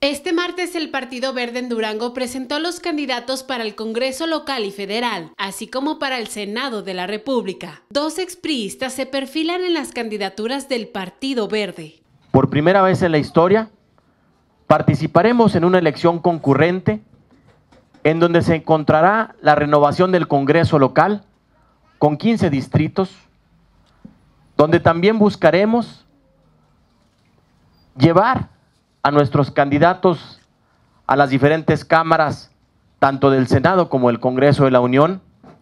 Este martes el Partido Verde en Durango presentó los candidatos para el Congreso local y federal, así como para el Senado de la República. Dos expriistas se perfilan en las candidaturas del Partido Verde. Por primera vez en la historia, participaremos en una elección concurrente en donde se encontrará la renovación del Congreso local con 15 distritos, donde también buscaremos llevar a nuestros candidatos a las diferentes cámaras, tanto del Senado como del Congreso de la Unión,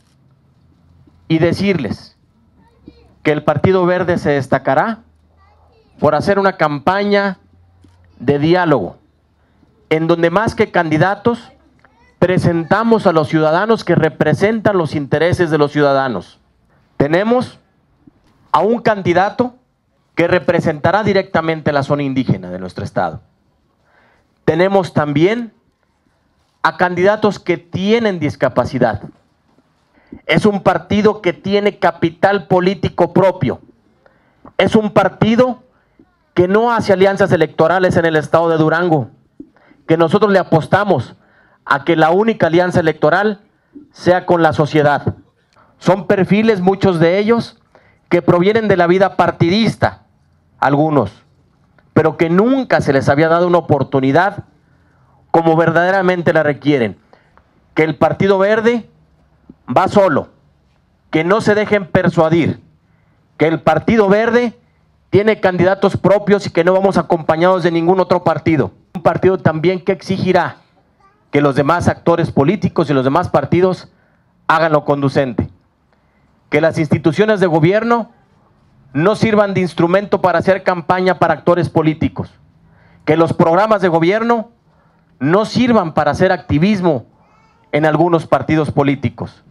y decirles que el Partido Verde se destacará por hacer una campaña de diálogo, en donde más que candidatos, presentamos a los ciudadanos que representan los intereses de los ciudadanos. Tenemos a un candidato que representará directamente la zona indígena de nuestro estado. Tenemos también a candidatos que tienen discapacidad. Es un partido que tiene capital político propio. Es un partido que no hace alianzas electorales en el estado de Durango, que nosotros le apostamos a que la única alianza electoral sea con la sociedad. Son perfiles, muchos de ellos, que provienen de la vida partidista, algunos, pero que nunca se les había dado una oportunidad como verdaderamente la requieren. Que el Partido Verde va solo, que no se dejen persuadir, que el Partido Verde tiene candidatos propios y que no vamos acompañados de ningún otro partido. Un partido también que exigirá que los demás actores políticos y los demás partidos hagan lo conducente. Que las instituciones de gobierno no sirvan de instrumento para hacer campaña para actores políticos. Que los programas de gobierno no sirvan para hacer activismo en algunos partidos políticos.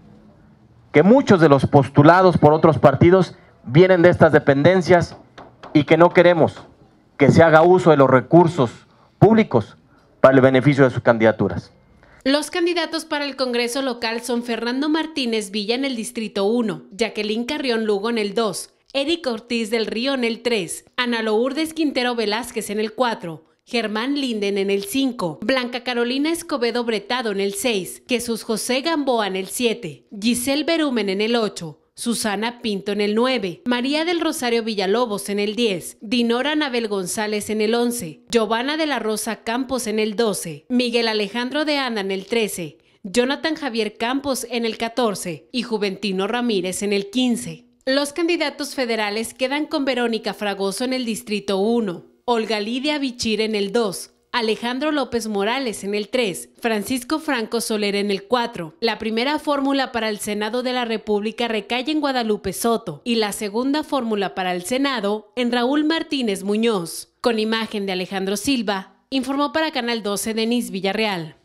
Que muchos de los postulados por otros partidos vienen de estas dependencias y que no queremos que se haga uso de los recursos públicos para el beneficio de sus candidaturas. Los candidatos para el Congreso local son Fernando Martínez Villa en el Distrito 1, Jacqueline Carrión Lugo en el 2, Eric Ortiz del Río en el 3, Ana Lourdes Quintero Velázquez en el 4, Germán Linden en el 5, Blanca Carolina Escobedo Bretado en el 6, Jesús José Gamboa en el 7, Giselle Berumen en el 8, Susana Pinto en el 9, María del Rosario Villalobos en el 10, Dinora Anabel González en el 11, Giovanna de la Rosa Campos en el 12, Miguel Alejandro de Anda en el 13, Jonathan Javier Campos en el 14 y Juventino Ramírez en el 15. Los candidatos federales quedan con Verónica Fragoso en el Distrito 1, Olga Lidia Bichir en el 2, Alejandro López Morales en el 3, Francisco Franco Soler en el 4. La primera fórmula para el Senado de la República recae en Guadalupe Soto y la segunda fórmula para el Senado en Raúl Martínez Muñoz. Con imagen de Alejandro Silva, informó para Canal 12 Denise Villarreal.